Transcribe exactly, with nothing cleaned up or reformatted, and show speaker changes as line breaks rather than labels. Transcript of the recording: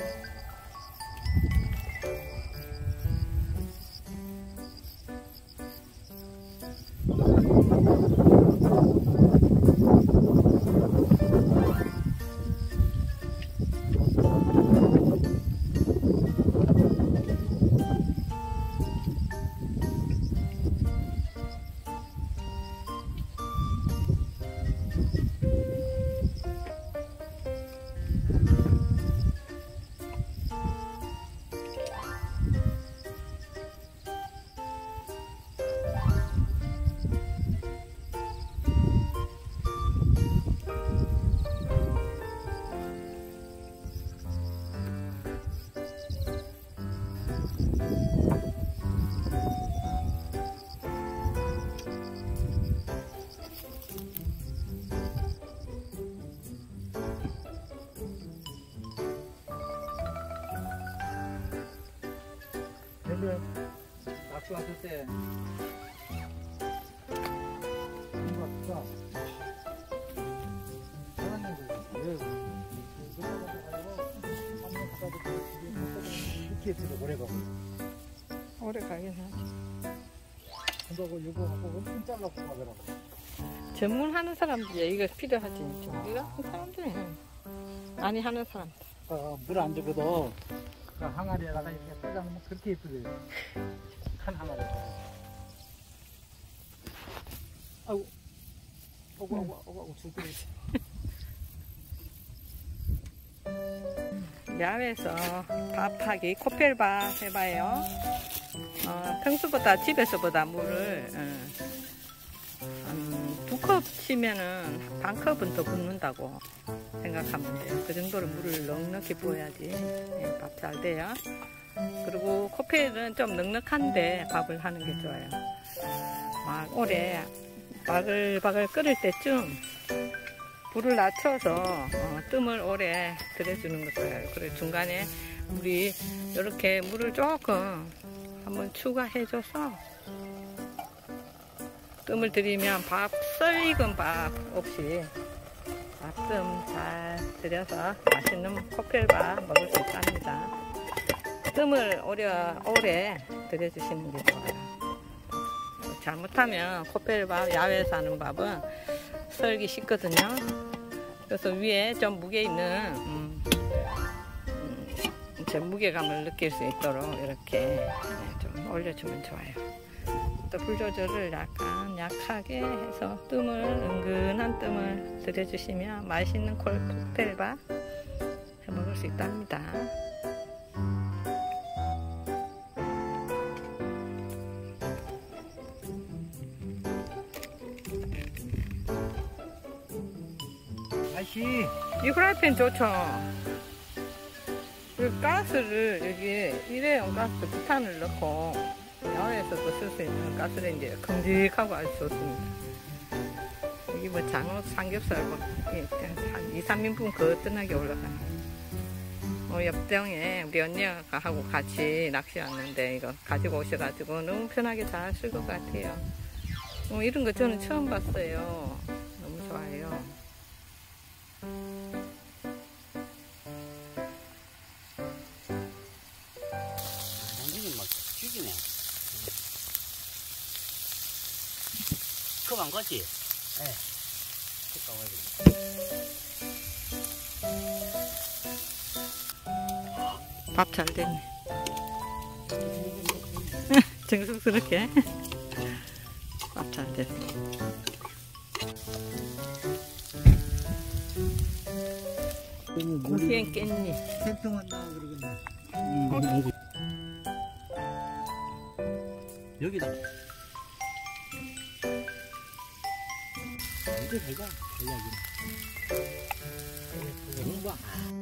근데 낚시 왔을 때 생각보다 사장님 왜 이렇게 있어도 오래 가고
오래 가긴 하지.
근데 이거 하고 엄청 잘라고 가더라고.
전문하는 사람들이 이거 필요하지. 우리가 같은 사람들은 많이 하는 사람들.
어, 물 안 주고도 그 항아리에다가 이렇게 꽂아놓으면 그렇게 예쁘대요. 한 항아리에. 아이고, 아이고, 아이고, 아이고, 아이고, 죽겠어.
야외에서 밥하기, 코펠밥 해봐요. 어, 평소보다 집에서보다 물을 음, 음, 두 컵 치면은 반 컵은 더 붓는다고 생각하면 돼요. 그 정도로 물을 넉넉히 부어야지 네, 밥 잘 돼요. 그리고 코펠은 좀 넉넉한데 밥을 하는 게 좋아요. 막 오래 바글바글 끓을 때쯤 불을 낮춰서 어, 뜸을 오래 들여주는 거 좋아요. 그리고 중간에 물이 이렇게 물을 조금 한번 추가해줘서 뜸을 들이면 밥, 썰익은 밥 없이 밥뜸 잘 들여서 맛있는 코펠밥 먹을 수 있답니다. 뜸을 오래, 오래 들여주시는 게 좋아요. 잘못하면 코펠밥, 야외에서 하는 밥은 썰기 쉽거든요. 그래서 위에 좀 무게 있는 음, 음, 제 무게감을 느낄 수 있도록 이렇게 네, 좀 올려주면 좋아요. 또 불 조절을 약간 약하게 해서 뜸을 은근한 뜸을 들여주시면 맛있는 코펠밥 해 먹을 수 있답니다.
아저씨,
이 후라이팬 좋죠? 그 가스를 여기 일회용 가스 부탄을 넣고 야외에서도 쓸 수 있는 가스레인지에 큼직하고 아주 좋습니다. 여기 뭐 장어, 삼겹살 뭐 한 이, 삼 인분 거뜬하게 올라가요. 어, 옆동에 우리 언니가 하고 같이 낚시 왔는데 이거 가지고 오셔가지고 너무 편하게 잘 쓸 것 같아요. 어, 이런 거 저는 처음 봤어요. 너무 좋아요.
완전히 막 죽이네. 그거 안 거지? 예. 네.
밥 잘 됐네. 정성스럽게 밥 잘 됐네. 고기엔 깻잎.
생통만 나와 그러겠네.
음, 여기다. 이제 배가 배가 이거. 이거 봐.